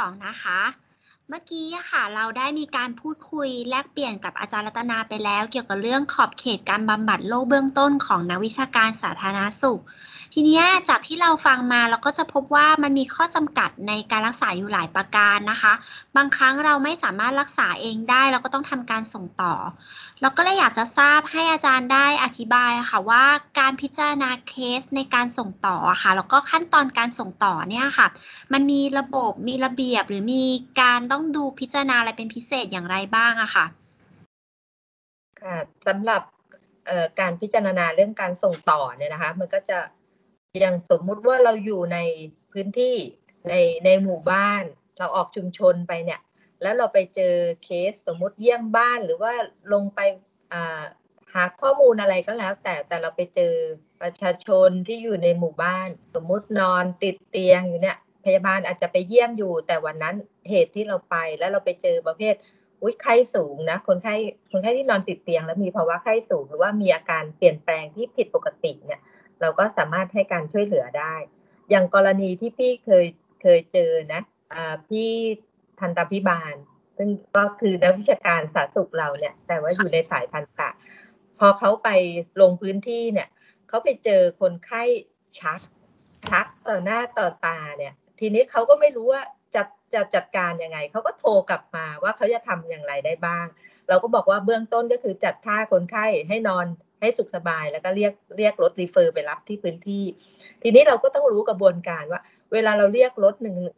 2นะคะเมื่อกี้อะค่ะเราได้มีการพูดคุยแลกเปลี่ยนกับอาจารย์รัตนาไปแล้วเกี่ยวกับเรื่องขอบเขตการบำบัดโรคเบื้องต้นของนักวิชาการสาธารณสุขทีเนี้ยจากที่เราฟังมาเราก็จะพบว่ามันมีข้อจำกัดในการรักษาอยู่หลายประการนะคะบางครั้งเราไม่สามารถรักษาเองได้เราก็ต้องทำการส่งต่อเราก็เลยอยากจะทราบให้อาจารย์ได้อธิบายค่ะว่าการพิจารณาเคสในการส่งต่อค่ะแล้วก็ขั้นตอนการส่งต่อเนี่ยค่ะ มันมีระบบมีระเบียบหรือมีการต้องดูพิจารณาอะไรเป็นพิเศษอย่างไรบ้างอะค่ะค่ะสำหรับการพิจารณาเรื่องการส่งต่อเนี่ยนะคะมันก็จะอย่างสมมุติว่าเราอยู่ในพื้นที่ในหมู่บ้านเราออกชุมชนไปเนี่ยแล้วเราไปเจอเคสสมมุติเยี่ยมบ้านหรือว่าลงไปอ่าหาข้อมูลอะไรก็แล้วแต่เราไปเจอประชาชนที่อยู่ในหมู่บ้านสมมุตินอนติดเตียงอยู่เนี่ยพยาบาลอาจจะไปเยี่ยมอยู่แต่วันนั้นเหตุที่เราไปแล้วเราไปเจอประเภท อุ๊ยไข้สูงนะคนไข้ที่นอนติดเตียงแล้วมีภาวะไข้สูงหรือว่ามีอาการเปลี่ยนแปลงที่ผิดปกติเนี่ยเราก็สามารถให้การช่วยเหลือได้อย่างกรณีที่พี่เคยเจอนะพี่ทันตภิบาลซึ่งก็คือนักวิชาการสาธารณสุขเราเนี่ยแต่ว่าอยู่ในสายทันตะพอเขาไปลงพื้นที่เนี่ยเขาไปเจอคนไข้ชักต่อหน้าต่อตาเนี่ยทีนี้เขาก็ไม่รู้ว่าจะจัดการยังไงเขาก็โทรกลับมาว่าเขาจะทำอย่างไรได้บ้างเราก็บอกว่าเบื้องต้นก็คือจัดท่าคนไข้ให้นอนให้สุขสบายแล้วก็เรียกรถ refer ไปรับที่พื้นที่ทีนี้เราก็ต้องรู้กระบวนการว่าเวลาเราเรียกรถ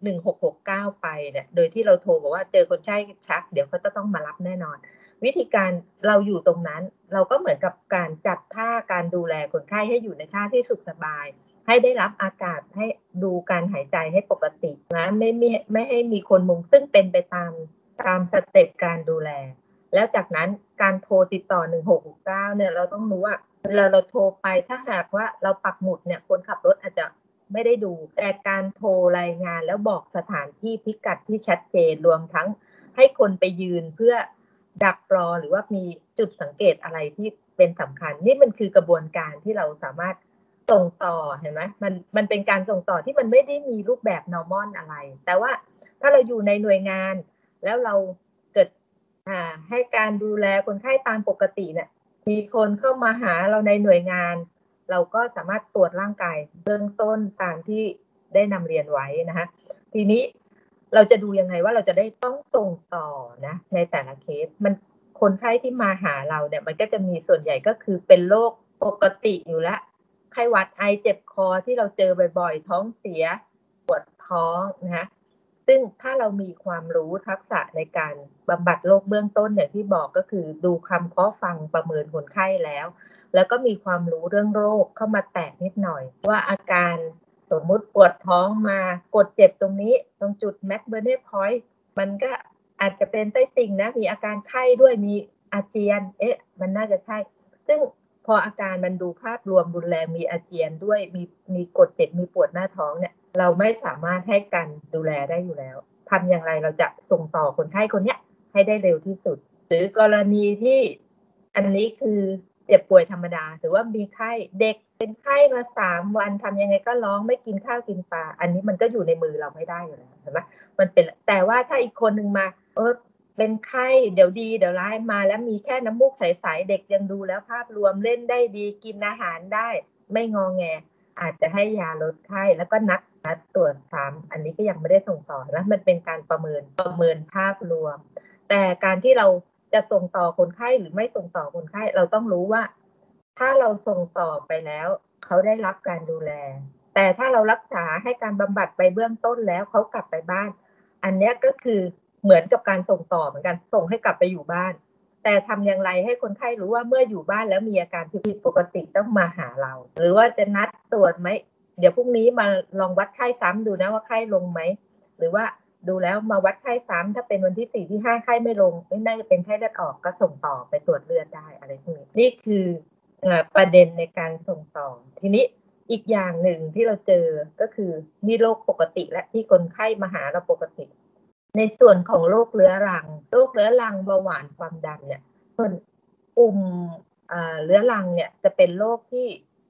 1669ไปเนี่ยโดยที่เราโทรบอกว่าเจอคนไข้ชักเดี๋ยวเขาจะต้องมารับแน่นอนวิธีการเราอยู่ตรงนั้นเราก็เหมือนกับการจัดท่าการดูแลคนไข้ให้อยู่ในท่าที่สุขสบาย ให้ได้รับอากาศให้ดูการหายใจให้ปกตินะไม่ให้มีคนมุงซึ่งเป็นไปตามสเต็ปการดูแลแล้วจากนั้นการโทรติดต่อ1669เนี่ยเราต้องรู้ว่าเวลาเราโทรไปถ้าหากว่าเราปักหมุดเนี่ยคนขับรถอาจจะไม่ได้ดูแต่การโทรรายงานแล้วบอกสถานที่พิกัดที่ชัดเจนรวมทั้งให้คนไปยืนเพื่อดักรอหรือว่ามีจุดสังเกตอะไรที่เป็นสำคัญนี่มันคือกระบวนการที่เราสามารถ ส่งต่อเห็นไหมมันเป็นการส่งต่อที่มันไม่ได้มีรูปแบบ normal อะไรแต่ว่าถ้าเราอยู่ในหน่วยงานแล้วเราเกิดให้การดูแลคนไข้ตามปกติเนี่ยมีคนเข้ามาหาเราในหน่วยงานเราก็สามารถตรวจร่างกายเบื้องต้นตามที่ได้นำเรียนไว้นะคะทีนี้เราจะดูยังไงว่าเราจะได้ต้องส่งต่อนะในแต่ละเคสมันคนไข้ที่มาหาเราเนี่ยมันก็จะมีส่วนใหญ่ก็คือเป็นโรคปกติอยู่แล้ว ไข้หวัดไอเจ็บคอที่เราเจอบ่อยๆท้องเสียปวดท้องนะคะซึ่งถ้าเรามีความรู้ทักษะในการบำบัดโรคเบื้องต้นอย่างที่บอกก็คือดูคำเคาะฟังประเมินคนไข้แล้วก็มีความรู้เรื่องโรคเข้ามาแตะนิดหน่อยว่าอาการสมมุติปวดท้องมากดเจ็บตรงนี้ตรงจุด McBurney Point มันก็อาจจะเป็นไส้ติ่งนะมีอาการไข้ด้วยมีอาเจียนมันน่าจะใช่ซึ่ง พออาการมันดูภาพรวมรุนแรงมีอาเจียนด้วยมีกดเจ็บมีปวดหน้าท้องเนี่ยเราไม่สามารถให้การดูแลได้อยู่แล้วทำอย่างไรเราจะส่งต่อคนไข้คนเนี้ยให้ได้เร็วที่สุดหรือกรณีที่อันนี้คือเจ็บป่วยธรรมดาหรือว่ามีไข้เด็กเป็นไข้มา3วันทำยังไงก็ร้องไม่กินข้าวกินปลาอันนี้มันก็อยู่ในมือเราไม่ได้อยู่แล้วเห็นไหมมันเป็นแต่ว่าถ้าอีกคนหนึ่งมาเป็นไข้เดี๋ยวดีเดี๋ยวร้ายมาแล้วมีแค่น้ำมูกใสๆเด็กยังดูแล้วภาพรวมเล่นได้ดีกินอาหารได้ไม่งอแงอาจจะให้ยาลดไข้แล้วก็นัดตรวจซ้ำอันนี้ก็ยังไม่ได้ส่งต่อนะมันเป็นการประเมินภาพรวมแต่การที่เราจะส่งต่อคนไข้หรือไม่ส่งต่อคนไข้เราต้องรู้ว่าถ้าเราส่งต่อไปแล้วเขาได้รับการดูแลแต่ถ้าเรารักษาให้การบำบัดไปเบื้องต้นแล้วเขากลับไปบ้านอันนี้ก็คือ เหมือนกับการส่งต่อเหมือนกันส่งให้กลับไปอยู่บ้านแต่ทำอย่างไรให้คนไข้รู้ว่าเมื่ออยู่บ้านแล้วมีอาการผิดปกติต้องมาหาเราหรือว่าจะนัดตรวจไหมเดี๋ยวพรุ่งนี้มาลองวัดไข้ซ้ำดูนะว่าไข้ลงไหมหรือว่าดูแล้วมาวัดไข้ซ้ำถ้าเป็นวันที่4ที่5ไข้ไม่ลงไม่น่าจะเป็นไข้เลือดออกก็ส่งต่อไปตรวจเลือดได้อะไรพวกนี้นี่คือประเด็นในการส่งต่อทีนี้อีกอย่างหนึ่งที่เราเจอก็คือนี่โรคปกติและที่คนไข้มาหาเราปกติ ในส่วนของโรคเรื้อรังเบาหวานความดันเนี่ยส่วนกลุ่มเรื้อรังเนี่ยจะเป็นโรคที่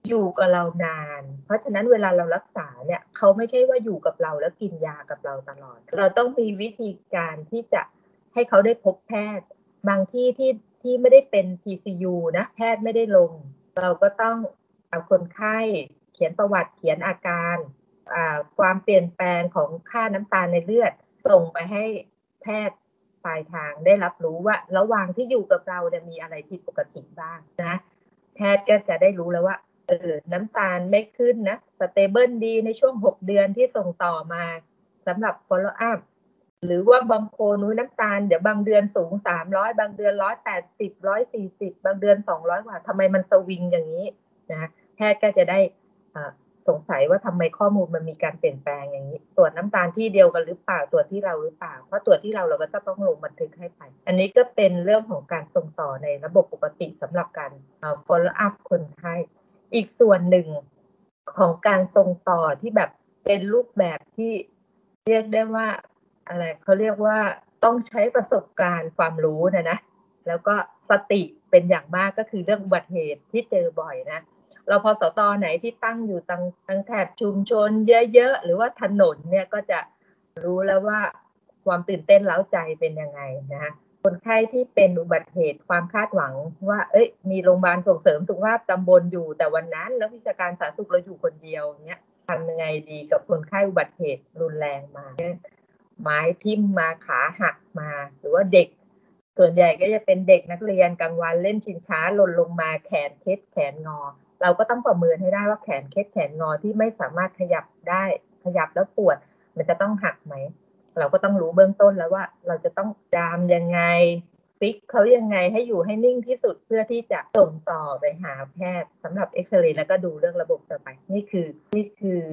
อยู่กับเรานาน เพราะฉะนั้นเวลาเรารักษาเนี่ยเขาไม่ใช่ว่าอยู่กับเราแล้วกินยากับเราตลอด เราต้องมีวิธีการที่จะให้เขาได้พบแพทย์ บางที่ที่ไม่ได้เป็น PCU นะแพทย์ไม่ได้ลง เราก็ต้องเอาคนไข้เขียนประวัติเขียนอาการความเปลี่ยนแปลงของค่าน้ำตาลในเลือดส่งไปให้แพทย์ปลายทางได้รับรู้ว่าระหว่างที่อยู่กับเราเนี่ยมีอะไรผิดปกติบ้างนะแพทย์ก็จะได้รู้แล้วว่าน้ำตาลไม่ขึ้นนะสเตเบิลดีในช่วง6เดือนที่ส่งต่อมาสำหรับ follow up หรือว่าบางคนน้ำตาลเดี๋ยวบางเดือนสูง300บางเดือน180 140บางเดือน200กว่าทำไมมันสวิงอย่างนี้นะแพทย์ก็จะได้สงสัยว่าทำไมข้อมูลมันมีการเปลี่ยนแปลงอย่างนี้ตรวจน้ำตาลที่เดียวกันหรือเปล่าตรวจที่เราหรือเปล่าเพราะตรวจที่เราก็จะต้องลงบันทึกให้ไปอันนี้ก็เป็นเรื่องของการส่งต่อในระบบปกติสำหรับการfollow up คนไข้อีกส่วนหนึ่งของการส่งต่อที่แบบเป็นรูปแบบที่เรียกได้ว่าอะไรเขาเรียกว่าต้องใช้ประสบการณ์ความรู้นะแล้วก็สติเป็นอย่างมากก็คือเรื่องอุบัติเหตุที่เจอบ่อยนะรพสตไหนที่ตั้งอยู่ทางแถบชุมชนเยอะๆหรือว่าถนนเนี่ยก็จะรู้แล้วว่าความตื่นเต้นเร้าใจเป็นยังไงนะคนไข้ที่เป็นอุบัติเหตุความคาดหวังว่ามีโรงพยาบาลส่งเสริมสุขภาพตำบลอยู่แต่วันนั้นแล้ววิชาการสาธารณสุขเราอยู่คนเดียวเนี่ยทำยังไงดีกับคนไข้อุบัติเหตุรุนแรงมาไม้ทิ่มมาขาหักมาหรือว่าเด็กส่วนใหญ่ก็จะเป็นเด็กนักเรียนกลางวันเล่นชิงช้าหล่นลงมาแขนเคล็ดแขนงอเราก็ต้องประเมินให้ได้ว่าแขนเคล็ดแขนงอที่ไม่สามารถขยับได้ขยับแล้วปวดมันจะต้องหักไหมเราก็ต้องรู้เบื้องต้นแล้วว่าเราจะต้องดามยังไงฟิกเขายังไงให้อยู่ให้นิ่งที่สุดเพื่อที่จะส่งต่อไปหาแพทย์สำหรับเอ็กซเรย์แล้วก็ดูเรื่องระบบต่อไปนี่คือ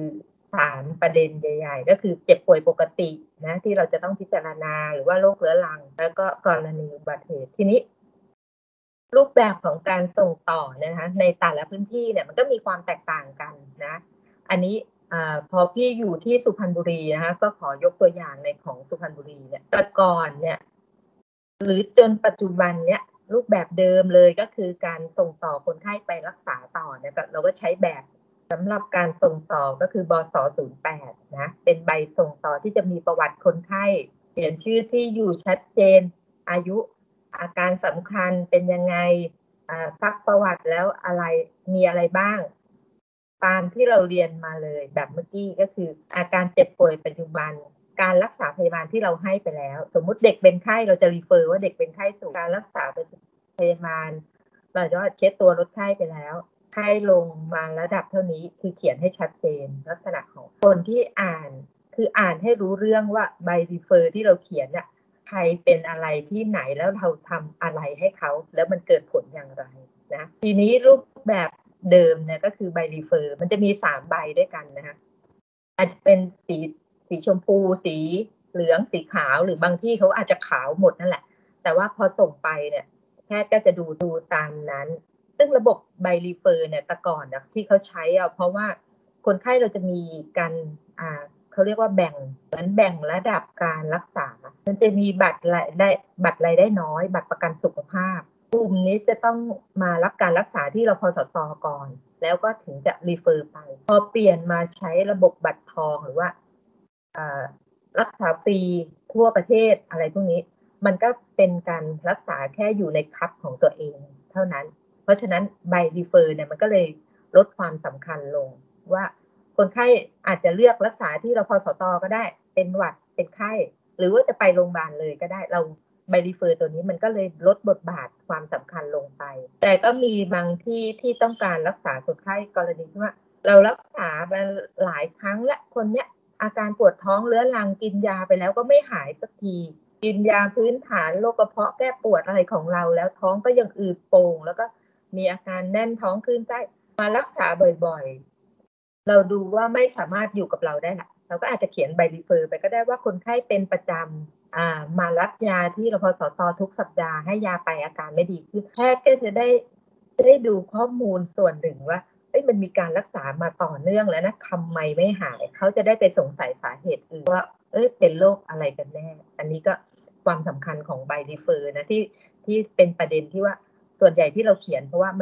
3ประเด็นใหญ่ๆก็คือเจ็บป่วยปกตินะที่เราจะต้องพิจารณาหรือว่าโรคเรื้อรังแล้วก็กรณีอุบัติเหตุทีนี้รูปแบบของการส่งต่อนะคะในแต่ละพื้นที่เนี่ยมันก็มีความแตกต่างกันนะอันนี้พอพี่อยู่ที่สุพรรณบุรีนะคะก็ขอยกตัวอย่างในของสุพรรณบุรีเนี่ยแต่ก่อนเนี่ยหรือจนปัจจุบันเนี่ยรูปแบบเดิมเลยก็คือการส่งต่อคนไข้ไปรักษาต่อเนี่ยเราก็ใช้แบบสำหรับการส่งต่อก็คือบส08นะเป็นใบส่งต่อที่จะมีประวัติคนไข้เขียนชื่อที่อยู่ชัดเจนอายุอาการสำคัญเป็นยังไงซักประวัติแล้วอะไรมีอะไรบ้างตามที่เราเรียนมาเลยแบบเมื่อกี้ก็คืออาการเจ็บป่วยปัจจุบันการรักษาพยาบาลที่เราให้ไปแล้วสมมุติเด็กเป็นไข้เราจะรีเฟอร์ว่าเด็กเป็นไข้สูงการรักษาพยาบาลเราจะเช็ดตัวลดไข้ไปแล้วไข้ลงมาระดับเท่านี้คือเขียนให้ชัดเจนลักษณะของคนที่อ่านคืออ่านให้รู้เรื่องว่าใบรีเฟอร์ที่เราเขียนน่ะใครเป็นอะไรที่ไหนแล้วเราทำอะไรให้เขาแล้วมันเกิดผลอย่างไรนะทีนี้รูปแบบเดิมเนี่ยก็คือใบรีเฟอร์มันจะมี3ใบด้วยกันนะคะอาจจะเป็นสีชมพูสีเหลืองสีขาวหรือบางที่เขาอาจจะขาวหมดนั่นแหละแต่ว่าพอส่งไปเนี่ยแพทย์ก็จะดูตามนั้นซึ่งระบบใบรีเฟอร์เนี่ยแต่ก่อนนะที่เขาใช้เพราะว่าคนไข้เราจะมีการเขาเรียกว่าแบ่งระดับการรักษามันจะมีบัตรรายได้น้อยบัตรประกันสุขภาพกลุ่มนี้จะต้องมารับการรักษาที่รพสตก่อนแล้วก็ถึงจะรีเฟอร์ไปพอเปลี่ยนมาใช้ระบบบัตรทองหรือว่ารักษาฟรีทั่วประเทศอะไรพวกนี้มันก็เป็นการรักษาแค่อยู่ในคัพของตัวเองเท่านั้นเพราะฉะนั้นใบรีเฟอร์เนี่ยมันก็เลยลดความสำคัญลงว่าคนไข้อาจจะเลือกรักษาที่รพสตก็ได้เป็นหวัดเป็นไข้หรือว่าจะไปโรงพยาบาลเลยก็ได้เราใบรีเฟอร์ตัวนี้มันก็เลยลดบทบาทความสำคัญลงไปแต่ก็มีบางที่ต้องการรักษาคนไข้กรณีที่ว่าเรารักษามาหลายครั้งและคนเนี้ยอาการปวดท้องเรื้อรังกินยาไปแล้วก็ไม่หายสักทีกินยาพื้นฐานโรคกระเพาะแก้ปวดอะไรของเราแล้วท้องก็ยังอืดโป่งแล้วก็มีอาการแน่นท้องคลื่นไส้มารักษาบ่อยๆเราดูว่าไม่สามารถอยู่กับเราได้ละเราก็อาจจะเขียนใบรีเฟอร์ไปก็ได้ว่าคนไข้เป็นประจำมารับยาที่รพสตทุกสัปดาห์ให้ยาไปอาการไม่ดีขึ้นแพทย์ก็จะได้ดูข้อมูลส่วนหนึ่งว่ามันมีการรักษามาต่อเนื่องแล้วนะทำไมไม่หายเขาจะได้ไปสงสัยสาเหตุอื่นว่าเป็นโรคอะไรกันแน่อันนี้ก็ความสำคัญของใบรีเฟอร์นะที่เป็นประเด็นที่ว่าส่วนใหญ่ที่เราเขียนเพราะว่า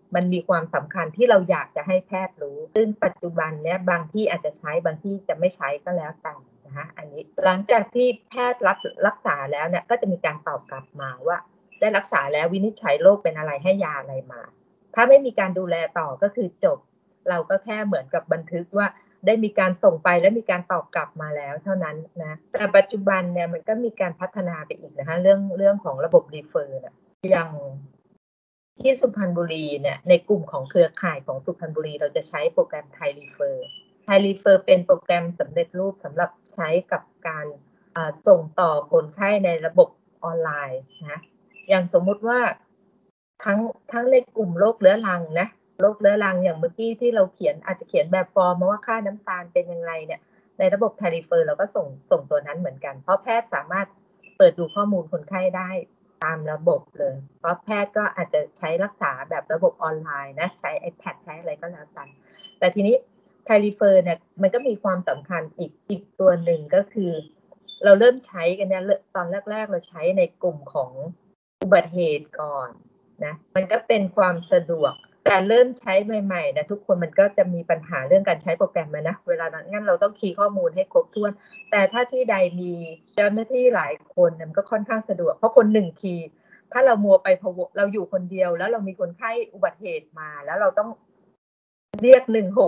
มันมีความสำคัญที่เราอยากจะให้แพทย์รู้ซึ่งปัจจุบันเนี้ยบางที่อาจจะใช้บางที่จะไม่ใช้ก็แล้วแต่นะคะอันนี้หลังจากที่แพทย์รักษาแล้วเนี่ยก็จะมีการตอบกลับมาว่าได้รักษาแล้ววินิจฉัยโรคเป็นอะไรให้ยาอะไรมาถ้าไม่มีการดูแลต่อก็คือจบเราก็แค่เหมือนกับบันทึกว่าได้มีการส่งไปและมีการตอบกลับมาแล้วเท่านั้นนะแต่ปัจจุบันเนี่ยมันก็มีการพัฒนาไปอีกนะคะเรื่องของระบบรีเฟอร์เนี่ยอย่างที่สุพรรณบุรีเนี่ยในกลุ่มของเครือข่ายของสุพรรณบุรีเราจะใช้โปรแกรมไทยรีเฟอร์เป็นโปรแกรมสำเร็จรูปสำหรับใช้กับการส่งต่อคนไข้ในระบบออนไลน์นะอย่างสมมุติว่าทั้งในกลุ่มโรคเรื้อรังนะโรคเรื้อรังอย่างเมื่อกี้ที่เราเขียนอาจจะเขียนแบบฟอร์มมาว่าค่าน้ำตาลเป็นยังไงเนี่ยในระบบไทยรีเฟอร์เราก็ส่งตัวนั้นเหมือนกันเพราะแพทย์สามารถเปิดดูข้อมูลคนไข้ได้ตามระบบเลยเพราะแพทย์ก็อาจจะใช้รักษาแบบระบบออนไลน์นะใช้ iPad ใช้อะไรก็แล้วกันแต่ทีนี้ไทยรีเฟอร์เนี่ยมันก็มีความสำคัญอีกตัวหนึ่งก็คือเราเริ่มใช้กันเนี่ยตอนแรกๆเราใช้ในกลุ่มของอุบัติเหตุก่อนนะมันก็เป็นความสะดวกแต่เริ่มใช้ใหม่ๆนะทุกคนมันก็จะมีปัญหาเรื่องการใช้โปรแกรมนะเวลานั้นงั้นเราต้องคีย์ข้อมูลให้ครบถ้วนแต่ถ้าที่ใดมีเจ้าหน้าที่หลายคนมันก็ค่อนข้างสะดวกเพราะคนหนึ่งคีย์ถ้าเรามัวไปเราอยู่คนเดียวแล้วเรามีคนไข้อุบัติเหตุมาแล้วเราต้องเรียก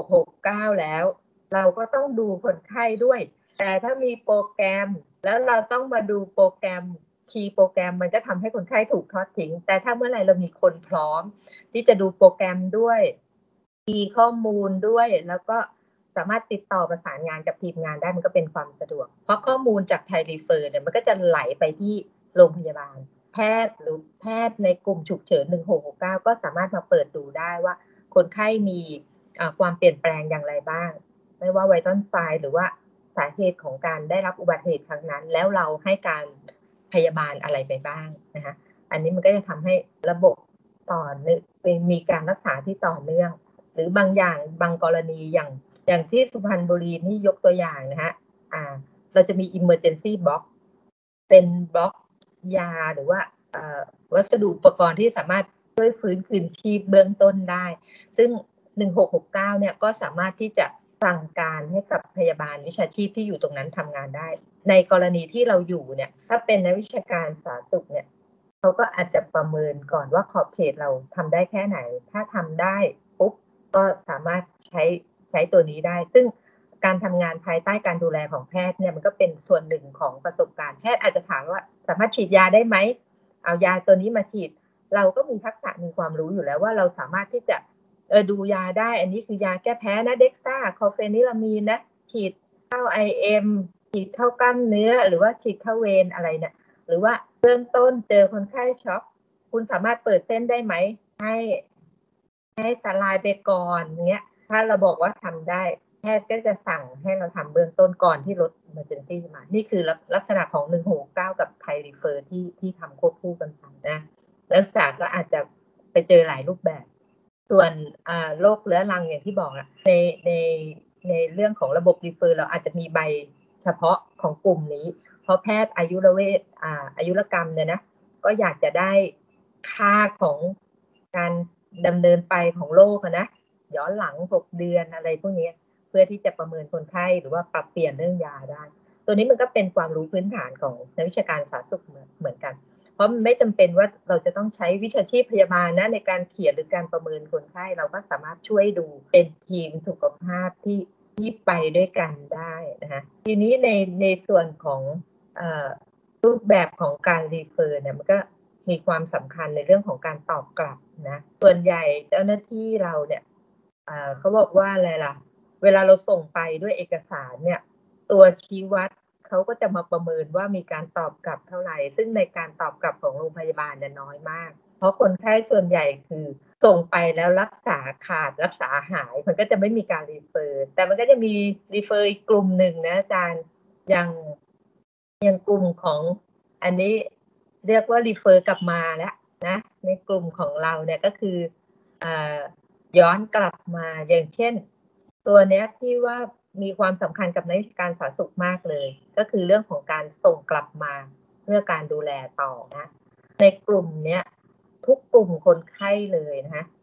1669แล้วเราก็ต้องดูคนไข้ด้วยแต่ถ้ามีโปรแกรมแล้วเราต้องมาดูโปรแกรมคีย์โปรแกรมมันก็ทำให้คนไข้ถูกทอดทิ้งแต่ถ้าเมื่อไหร่เรามีคนพร้อมที่จะดูโปรแกรมด้วยคีย์ข้อมูลด้วยแล้วก็สามารถติดต่อประสานงานกับทีมงานได้มันก็เป็นความสะดวกเพราะข้อมูลจากไทยรีเฟอร์เนี่ยมันก็จะไหลไปที่โรงพยาบาลแพทย์หรือแพทย์ในกลุ่มฉุกเฉิน1669ก็สามารถมาเปิดดูได้ว่าคนไข้มีความเปลี่ยนแปลงอย่างไรบ้างไม่ว่าไวทัลไซน์หรือว่าสาเหตุของการได้รับอุบัติเหตุครั้งนั้นแล้วเราให้การพยาบาลอะไรไปบ้างนะคะอันนี้มันก็จะทำให้ระบบต่อเนื่องมีการรักษาที่ต่อเนื่องหรือบางอย่างบางกรณีอย่างที่สุพรรณบุรีนี่ยกตัวอย่างนะฮะเราจะมี emergency box เป็นบล็อกยาหรือว่าวัสดุอุปกรณ์ที่สามารถช่วยฟื้นคืนชีพเบื้องต้นได้ซึ่ง1669เนี่ยก็สามารถที่จะสั่งการให้กับพยาบาลวิชาชีพที่อยู่ตรงนั้นทำงานได้ในกรณีที่เราอยู่เนี่ยถ้าเป็นนักวิชาการสาธารณสุขเนี่ยเขาก็อาจจะประเมินก่อนว่าขอบเขตเราทำได้แค่ไหนถ้าทำได้ปุ๊บก็สามารถใช้ตัวนี้ได้ซึ่งการทำงานภายใต้การดูแลของแพทย์เนี่ยมันก็เป็นส่วนหนึ่งของประสบการณ์แพทย์อาจจะถามว่าสามารถฉีดยาได้ไหมเอายาตัวนี้มาฉีดเราก็มีทักษะมีความรู้อยู่แล้วว่าเราสามารถที่จะดูยาได้อันนี้คือยาแก้แพ้นะเด็กซ่าคอเฟนิลามีนนะฉีดเข้า IM ฉีดเข้ากล้ามเนื้อหรือว่าฉีดเข้าเวรอะไรเนี่ยหรือว่าเบื้องต้นเจอคนไข้ช็อกคุณสามารถเปิดเส้นได้ไหมให้สลายไปก่อนเงี้ยถ้าเราบอกว่าทำได้แพทย์ก็จะสั่งให้เราทำเบื้องต้นก่อนที่รถ emergency มา นี่คือลักษณะของ1669กับไทยรีเฟอร์ที่ทำควบคู่กันไปนะรักษาก็อาจจะไปเจอหลายรูปแบบส่วนโรคเรื้อรังอย่างที่บอกในเรื่องของระบบรีเฟอร์เราอาจจะมีใบเฉพาะของกลุ่มนี้เพราะแพทย์อายุรกรรมเนี่ยนะก็อยากจะได้ค่าของการดำเนินไปของโรคนะย้อนหลัง6เดือนอะไรพวกนี้เพื่อที่จะประเมินคนไข้หรือว่าปรับเปลี่ยนเรื่องยาได้ตัวนี้มันก็เป็นความรู้พื้นฐานของนักวิชาการสาธารณสุขเหมือนกันเพราะมันไม่จำเป็นว่าเราจะต้องใช้วิชาชีพพยาบาลนะในการเขียนหรือการประเมินคนไข้เราก็สามารถช่วยดูเป็นทีมสุขภาพที่ไปด้วยกันได้นะคะทีนี้ในส่วนของรูปแบบของการรีเฟอร์เนี่ยมันก็มีความสำคัญในเรื่องของการตอบกลับนะส่วนใหญ่เจ้าหน้าที่เราเนี่ยเขาบอกว่าอะไรล่ะเวลาเราส่งไปด้วยเอกสารเนี่ยตัวชี้วัดเขาก็จะมาประเมินว่ามีการตอบกลับเท่าไหร่ซึ่งในการตอบกลับของโรงพยาบาลเนี่ยน้อยมากเพราะคนไข้ส่วนใหญ่คือส่งไปแล้วรักษาขาดรักษาหายมันก็จะไม่มีการรีเฟอร์แต่มันก็จะมีรีเฟอร์อีกกลุ่มหนึ่งนะอาจารย์อย่างกลุ่มของอันนี้เรียกว่ารีเฟอร์กลับมาแล้วนะในกลุ่มของเราเนี่ยก็คือย้อนกลับมาอย่างเช่นตัวเนี้ยที่ว่ามีความสำคัญกับนักวิชาการสาธารณสุขมากเลยก็คือเรื่องของการส่งกลับมาเพื่อการดูแลต่อนะในกลุ่มเนี้ยทุกกลุ่มคนไข้เลยนะคะ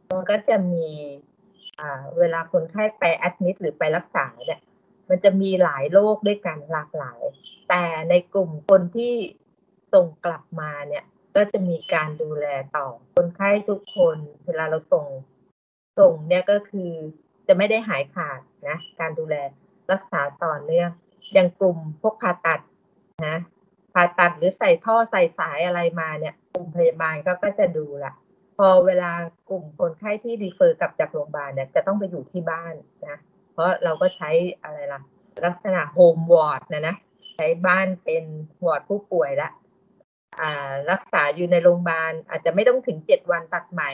มันก็จะมีเวลาคนไข้ไปแอดมิดหรือไปรักษาเนี่ยมันจะมีหลายโรคด้วยกันหลากหลายแต่ในกลุ่มคนที่ส่งกลับมาเนี่ยก็จะมีการดูแลต่อคนไข้ทุกคนเวลาเราส่งเนี่ยก็คือจะไม่ได้หายขาดนะการดูแลรักษาต่อเนื่องอย่างกลุ่มพวกผ่าตัดนะผ่าตัดหรือใส่ท่อใส่สายอะไรมาเนี่ยกลุ่มพยาบาลก็จะดูละพอเวลากลุ่มคนไข้ที่รีเฟอร์กลับจากโรงพยาบาลเนี่ยจะต้องไปอยู่ที่บ้านนะเพราะเราก็ใช้อะไรล่ะลักษณะโฮมวอร์ดนะใช้บ้านเป็นวอร์ดผู้ป่วยละรักษาอยู่ในโรงพยาบาลอาจจะไม่ต้องถึง7 วันตัดไหม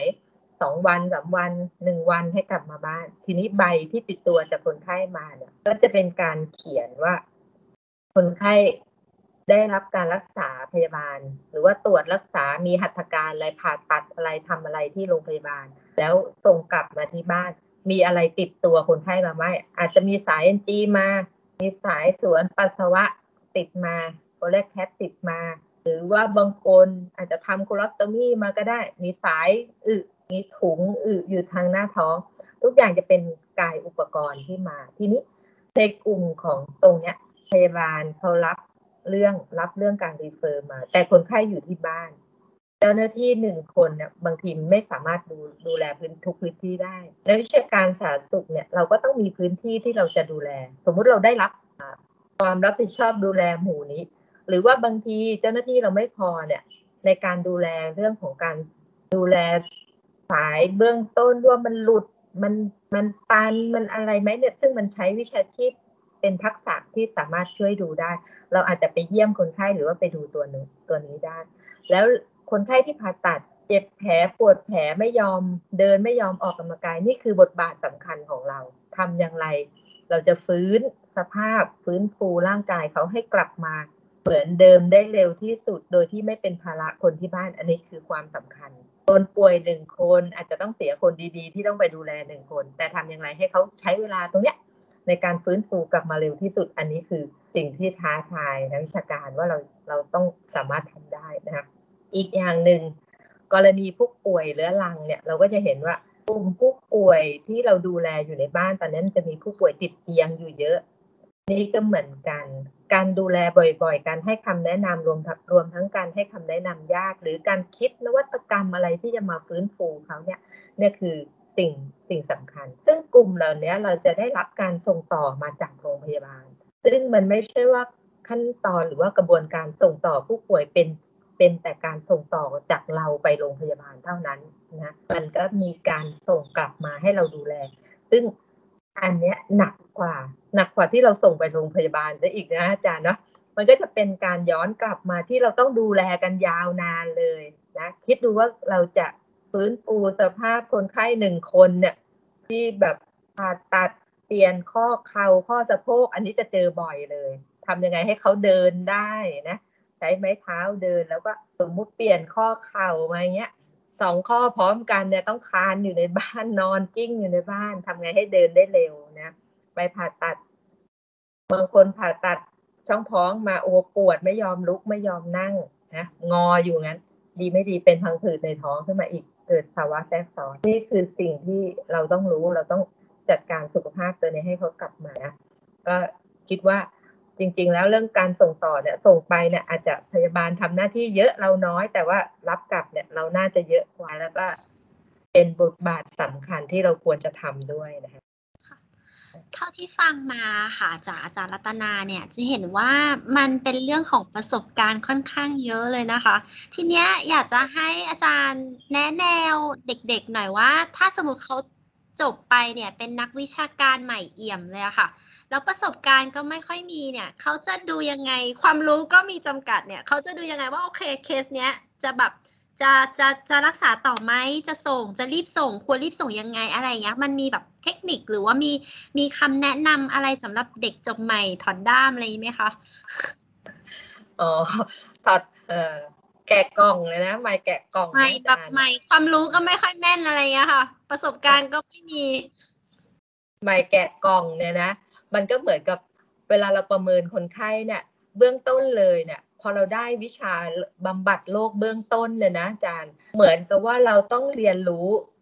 2 วัน3 วัน1 วันให้กลับมาบ้านทีนี้ใบที่ติดตัวจากคนไข้มาเนี่ยก็จะเป็นการเขียนว่าคนไข้ได้รับการรักษาพยาบาลหรือว่าตรวจรักษามีหัตถการอะไรผ่าตัดอะไรทำอะไรที่โรงพยาบาลแล้วส่งกลับมาที่บ้านมีอะไรติดตัวคนไข้มาไหมอาจจะมีสาย NG มามีสายสวนปัสสาวะติดมาโคเลสแคทติดมาหรือว่าบางคนอาจจะทำโคลอสโตมีมาก็ได้มีสายมีถุงอยู่ทางหน้าท้องทุกอย่างจะเป็นกายอุปกรณ์ที่มาทีนี้ในกลุ่มของตรงเนี้ยพยาบาลเขารับเรื่องการรีเฟอร์มาแต่คนไข้อยู่ที่บ้านเจ้าหน้าที่1 คนเนี่ยบางทีไม่สามารถดูแลทุกพื้นที่ได้ในวิชาการสาธารณสุขเนี่ยเราก็ต้องมีพื้นที่ที่เราจะดูแลสมมุติเราได้รับความรับผิดชอบดูแลหมู่นี้หรือว่าบางทีเจ้าหน้าที่เราไม่พอเนี่ยในการดูแลเรื่องของการดูแลสายเบื้องต้นว่ามันหลุดมันตันมันอะไรไหมเนี่ยซึ่งมันใช้วิชาชีพเป็นทักษะที่สามารถช่วยดูได้เราอาจจะไปเยี่ยมคนไข้หรือว่าไปดูตัวนี้ได้แล้วคนไข้ที่ผ่าตัดเจ็บแผลปวดแผลไม่ยอมเดินไม่ยอมออกกำลังกายนี่คือบทบาทสำคัญของเราทำอย่างไรเราจะฟื้นสภาพฟื้นฟูร่างกายเขาให้กลับมาเหมือนเดิมได้เร็วที่สุดโดยที่ไม่เป็นภาระคนที่บ้านอันนี้คือความสำคัญคนป่วย1 คนอาจจะต้องเสียคนดีๆที่ต้องไปดูแล1 คนแต่ทำอย่างไรให้เขาใช้เวลาตรงเนี้ยในการฟื้นฟูกลับมาเร็วที่สุดอันนี้คือสิ่งที่ท้าทายทางวิชาการว่าเราต้องสามารถทำได้นะคะอีกอย่างหนึ่งกรณีผู้ป่วยเรื้อรังเนี่ยเราก็จะเห็นว่ากลุ่มผู้ป่วยที่เราดูแลอยู่ในบ้านตอนนั้นจะมีผู้ป่วยติดเตียงอยู่เยอะนี่ก็เหมือนกันการดูแลบ่อยๆการให้คำแนะนำรวมทั้งการให้คำแนะนำญาติหรือการคิดนวัตกรรมอะไรที่จะมาฟื้นฟูเขาเนี่ยคือสิ่งสำคัญซึ่งกลุ่มเหล่านี้เราจะได้รับการส่งต่อมาจากโรงพยาบาลซึ่งมันไม่ใช่ว่าขั้นตอนหรือว่ากระบวนการส่งต่อผู้ป่วยเป็นแต่การส่งต่อจากเราไปโรงพยาบาลเท่านั้นนะมันก็มีการส่งกลับมาให้เราดูแลซึ่งอันเนี้ยหนักกว่าที่เราส่งไปโรงพยาบาลซะอีกนะอาจารย์เนาะมันก็จะเป็นการย้อนกลับมาที่เราต้องดูแลกันยาวนานเลยนะคิดดูว่าเราจะฟื้นฟูสภาพคนไข้1 คนเนี่ยที่แบบผ่าตัดเปลี่ยนข้อเข่าข้อสะโพกอันนี้จะเจอบ่อยเลยทำยังไงให้เขาเดินได้นะใช้ไม้เท้าเดินแล้วก็สมมุติเปลี่ยนข้อเข่ามาอย่างเงี้ย2 ข้อพร้อมกันเนี่ยต้องคลานอยู่ในบ้านนอนกิ้งอยู่ในบ้านทำไงให้เดินได้เร็วนะไปผ่าตัดบางคนผ่าตัดช่องท้องมาโอ้ปวดไม่ยอมลุกไม่ยอมนั่งนะงออยู่งั้นดีไม่ดีเป็นพังผืดในท้องขึ้นมาอีกเกิดภาวะแทรกซ้อนนี่คือสิ่งที่เราต้องรู้เราต้องจัดการสุขภาพตัวนี้ให้เขากลับมานะก็คิดว่าจริงๆแล้วเรื่องการส่งต่อเนี่ยส่งไปเนี่ยอาจจะพยาบาลทำหน้าที่เยอะเราน้อยแต่ว่ารับกลับเนี่ยเราน่าจะเยอะกว่าแล้วก็เป็นบทบาทสำคัญที่เราควรจะทำด้วยนะคะเท่าที่ฟังมาค่ะจากอาจารย์รัตนาเนี่ยจะเห็นว่ามันเป็นเรื่องของประสบการณ์ค่อนข้างเยอะเลยนะคะ ทีเนี้ยอยากจะให้อาจารย์แนะแนวเด็กๆหน่อยว่าถ้าสมมติเขาจบไปเนี่ยเป็นนักวิชาการใหม่เอี่ยมเลยอะค่ะแล้วประสบการณ์ก็ไม่ค่อยมีเนี่ยเขาจะดูยังไงความรู้ก็มีจำกัดเนี่ยเขาจะดูยังไงว่าโอเคเคสเนี้ยจะแบบจะรักษาต่อไหมจะรีบส่งควรรีบส่งยังไงอะไรอย่างเงี้ยมันมีแบบเทคนิคหรือว่ามีคำแนะนำอะไรสำหรับเด็กจบใหม่ถอนด้ามอะไรไหมคะอ๋อถอดแกะกล่องเลยนะไม่แกะกล่องไม่แบบไม่ความรู้ก็ไม่ค่อยแม่นอะไรเงี้ยค่ะประสบการณ์ก็ไม่มีไม่แกะกล่องเนี่ยนะมันก็เหมือนกับเวลาเราประเมินคนไข้เนี่ยเบื้องต้นเลยเนี่ยพอเราได้วิชาบำบัดโรคเบื้องต้นเนี่ยนะอาจารย์เหมือนกับว่าเราต้องเรียนรู้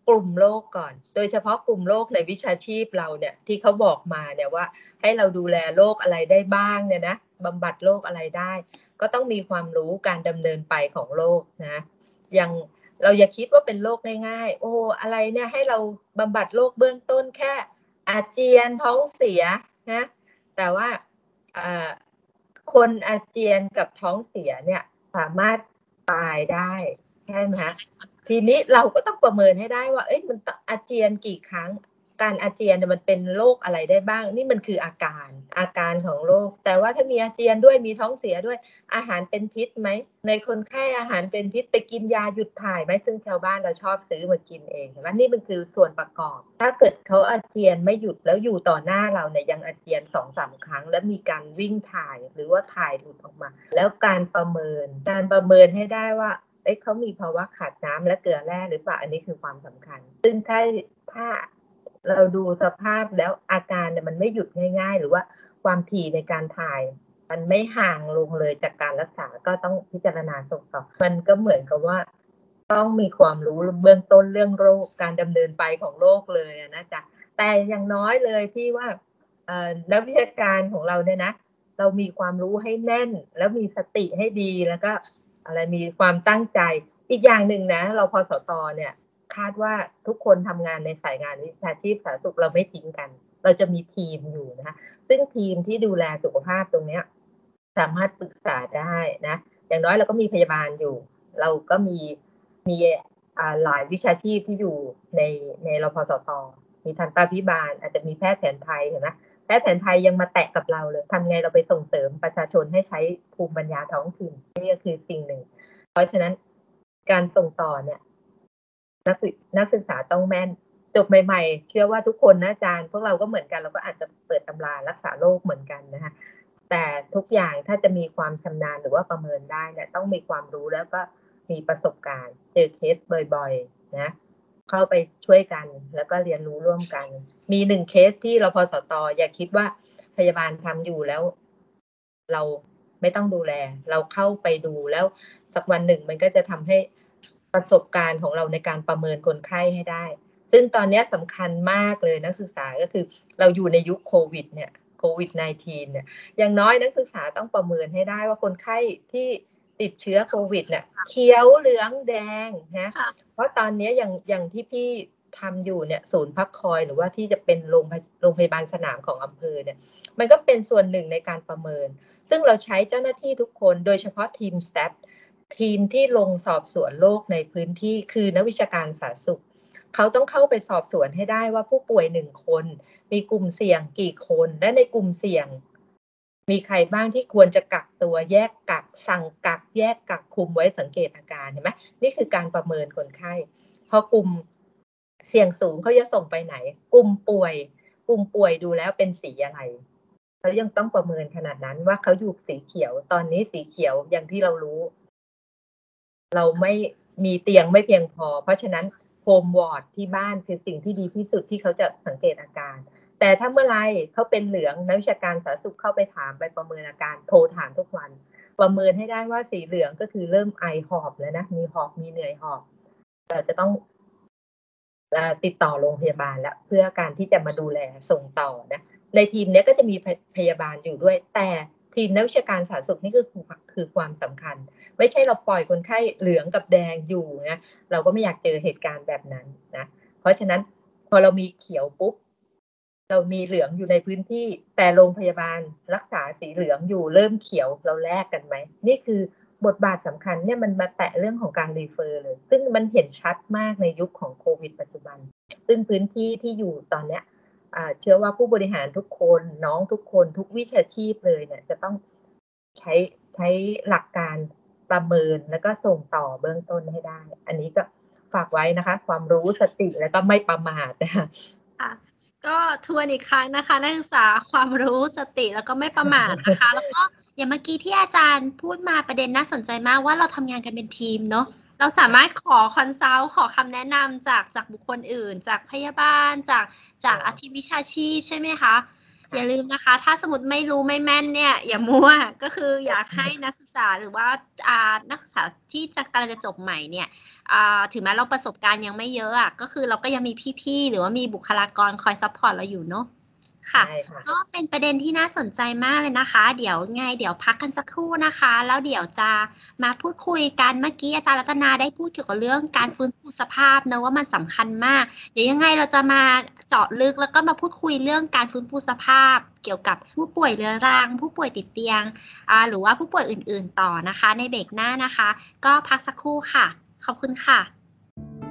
กลุ่มโรคก่อนโดยเฉพาะกลุ่มโรคในวิชาชีพเราเนี่ยที่เขาบอกมาเนี่ยว่าให้เราดูแลโรคอะไรได้บ้างเนี่ยนะบำบัดโรคอะไรได้ก็ต้องมีความรู้การดำเนินไปของโรคนะอย่างเราอย่าคิดว่าเป็นโรคง่ายๆโอ้อะไรเนี่ยให้เราบำบัดโรคเบื้องต้นแค่อาเจียนท้องเสียนะแต่ว่าคนอาเจียนกับท้องเสียเนี่ยสามารถตายได้ใช่ไหมคะทีนี้เราก็ต้องประเมินให้ได้ว่ามันอาเจียนกี่ครั้งการอาเจียนเนี่ยมันเป็นโรคอะไรได้บ้างนี่มันคืออาการของโรคแต่ว่าถ้ามีอาเจียนด้วยมีท้องเสียด้วยอาหารเป็นพิษไหมในคนไข้อาหารเป็นพิษไปกินยาหยุดถ่ายไหมซึ่งชาวบ้านเราชอบซื้อมากินเองเห็นไหมนี่มันคือส่วนประกอบถ้าเกิดเขาอาเจียนไม่หยุดแล้วอยู่ต่อหน้าเราเนี่ยยังอาเจียน 2-3 ครั้งแล้วมีการวิ่งถ่ายหรือว่าถ่ายหลุดออกมาแล้วการประเมินให้ได้ว่าเขามีภาวะขาดน้ำและเกลือแร่หรือเปล่าอันนี้คือความสำคัญซึ่งถ้าเราดูสภาพแล้วอาการเนี่ยมันไม่หยุดง่ายๆหรือว่าความถี่ในการถ่ายมันไม่ห่างลงเลยจากการรักษาก็ต้องพิจารณาส่งต่อมันก็เหมือนกับว่าต้องมีความรู้เบื้องต้นเรื่องโรคการดำเนินไปของโรคเลยนะจ๊ะแต่อย่างน้อยเลยที่ว่านักวิชาการของเราเนี่ยนะเรามีความรู้ให้แน่นแล้วมีสติให้ดีแล้วก็อะไรมีความตั้งใจอีกอย่างหนึ่งนะเราพสต.เนี่ยคาดว่าทุกคนทำงานในสายงานวิชาชีพสาธารณสุขเราไม่ทิ้งกันเราจะมีทีมอยู่นะคะซึ่งทีมที่ดูแลสุขภาพตรงนี้สามารถปรึกษาได้นะอย่างน้อยเราก็มีพยาบาลอยู่เราก็มีหลายวิชาชีพที่อยู่ในรพสต.มีทันตแพทย์อาจจะมีแพทย์แผนไทยเห็นไหมแพทย์แผนไทยยังมาแตะกับเราเลยทำไงเราไปส่งเสริมประชาชนให้ใช้ภูมิปัญญาท้องถิ่นนี่ก็คือสิ่งหนึ่งเพราะฉะนั้นการส่งต่อเนี่ยนักศึกษาต้องแม่นจบใหม่ๆเชื่อว่าทุกคนนะอาจารย์พวกเราก็เหมือนกันเราก็อาจจะเปิดตำรารักษาโรคเหมือนกันนะคะแต่ทุกอย่างถ้าจะมีความชำนาญหรือว่าประเมินได้เนี่ยต้องมีความรู้แล้วก็มีประสบการณ์เจอเคสบ่อยๆนะเข้าไปช่วยกันแล้วก็เรียนรู้ร่วมกันมี1เคสที่รพสต.อย่าคิดว่าพยาบาลทำอยู่แล้วเราไม่ต้องดูแลเราเข้าไปดูแล้วสักวันหนึ่งมันก็จะทำให้ประสบการณ์ของเราในการประเมินคนไข้ให้ได้ซึ่งตอนนี้สำคัญมากเลยนักศึกษาก็คือเราอยู่ในยุคโควิดเนี่ยโควิด -19 เนี่ยอย่างน้อยนักศึกษาต้องประเมินให้ได้ว่าคนไข้ที่ติดเชื้อโควิดเนี่ยเขียวเหลืองแดงนะเพราะตอนนี้อย่างที่พี่ทำอยู่เนี่ยศูนย์พักคอยหรือว่าที่จะเป็นโรงพยาบาลสนามของอำเภอเนี่ยมันก็เป็นส่วนหนึ่งในการประเมินซึ่งเราใช้เจ้าหน้าที่ทุกคนโดยเฉพาะทีมสแตททีมที่ลงสอบสวนโรคในพื้นที่คือนักวิชาการสาธารณสุขเขาต้องเข้าไปสอบสวนให้ได้ว่าผู้ป่วย1คนมีกลุ่มเสี่ยงกี่คนและในกลุ่มเสี่ยงมีใครบ้างที่ควรจะกักตัวแยกกักสั่งกักแยกกักคุมไว้สังเกตอาการเห็นไหมนี่คือการประเมินคนไข้พอกลุ่มเสี่ยงสูงเขาจะส่งไปไหนกลุ่มป่วยดูแล้วเป็นสีอะไรเขายังต้องประเมินขนาดนั้นว่าเขาอยู่สีเขียวตอนนี้สีเขียวอย่างที่เรารู้เราไม่มีเตียงไม่เพียงพอเพราะฉะนั้นโฮมวอร์ดที่บ้านคือสิ่งที่ดีที่สุดที่เขาจะสังเกตอาการแต่ถ้าเมื่อไรเขาเป็นเหลืองนักวิชาการสาธารณสุขเข้าไปถามไปประเมินอาการโทรถามทุกวันประเมินให้ได้ว่าสีเหลืองก็คือเริ่มไอหอบแล้วนะมีหอบมีเหนื่อยหอบเราจะต้องติดต่อโรงพยาบาลแล้วเพื่อการที่จะมาดูแลส่งต่อนะในทีมนี้ก็จะมีพยาบาลอยู่ด้วยแต่ทีมนักวิชาการสาธารณสุขนี่คือความสำคัญไม่ใช่เราปล่อยคนไข้เหลืองกับแดงอยู่นะเราก็ไม่อยากเจอเหตุการณ์แบบนั้นนะเพราะฉะนั้นพอเรามีเขียวปุ๊บเรามีเหลืองอยู่ในพื้นที่แต่โรงพยาบาลรักษาสีเหลืองอยู่เริ่มเขียวเราแลกกันไหมนี่คือบทบาทสำคัญเนี่ยมันมาแตะเรื่องของการรีเฟอร์เลยซึ่งมันเห็นชัดมากในยุคของโควิดปัจจุบันซึ่งพื้นที่ที่อยู่ตอนเนี้ยเชื่อว่าผู้บริหารทุกคนน้องทุกคนทุกวิชาชีพเลยเนี่ยจะต้องใช้หลักการประเมินแล้วก็ส่งต่อเบื้องต้นให้ได้อันนี้ก็ฝากไว้นะคะความรู้สติแล้วก็ไม่ประมาทนะคะก็ทวนอีกครั้งนะคะนักศึกษาความรู้สติแล้วก็ไม่ประมาทนะคะแล้วก็อย่างเมื่อกี้ที่อาจารย์พูดมาประเด็นน่าสนใจมากว่าเราทำงานกันเป็นทีมเนาะเราสามารถขอคอนซัลท์ขอคำแนะนำจากบุคคลอื่นจากพยาบาลจากทีมวิชาชีพใช่ไหมคะอย่าลืมนะคะ ถ้าสมมติไม่รู้ไม่แม่นเนี่ย อย่ามั่ว ก็คืออยากให้นักศึกษาหรือว่านักศึกษาที่กำลังจะจบใหม่เนี่ยถึงแม้เราประสบการณ์ยังไม่เยอะอ่ะก็คือเราก็ยังมีพี่ๆหรือว่ามีบุคลากรคอยซัพพอร์ตเราอยู่เนาะค่ะใช่ค่ะก็เป็นประเด็นที่น่าสนใจมากเลยนะคะ เดี๋ยวพักกันสักครู่นะคะ แล้วเดี๋ยวจะมาพูดคุยกันเมื่อกี้อาจารย์รัตนาได้พูดเกี่ยวกับเรื่องการฟื้นฟูสภาพนะว่ามันสำคัญมาก เดี๋ยวยังไงเราจะมาเจาะลึกแล้วก็มาพูดคุยเรื่องการฟื้นฟูสภาพ เกี่ยวกับผู้ป่วยเรื้อรังผู้ป่วยติดเตียงหรือว่าผู้ป่วยอื่นๆต่อนะคะในเบรกหน้านะคะ ก็พักสักครู่ค่ะ ขอบคุณค่ะ